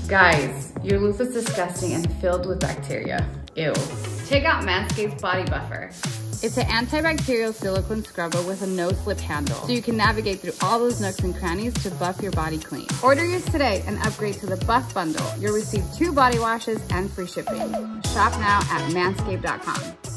Guys, your loofah is disgusting and filled with bacteria. Ew. Check out Manscaped's Body Buffer. It's an antibacterial silicone scrubber with a no-slip handle, so you can navigate through all those nooks and crannies to buff your body clean. Order yours today and upgrade to the Buff Bundle. You'll receive 2 body washes and free shipping. Shop now at manscaped.com.